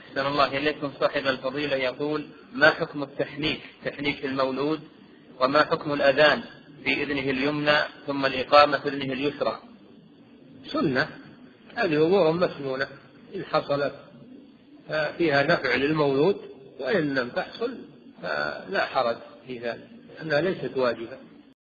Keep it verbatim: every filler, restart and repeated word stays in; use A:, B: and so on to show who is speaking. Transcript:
A: أحسن الله إليكم. صاحب الفضيلة يقول: ما حكم التحنيك تحنيك المولود، وما حكم الأذان في إذنه اليمنى ثم الإقامة في إذنه اليسرى؟
B: سنة، هذه أمور مسنونة إن حصلت فيها نفع للمولود، وإن لم تحصل فلا حرج في ذلك، أنها ليست واجبة.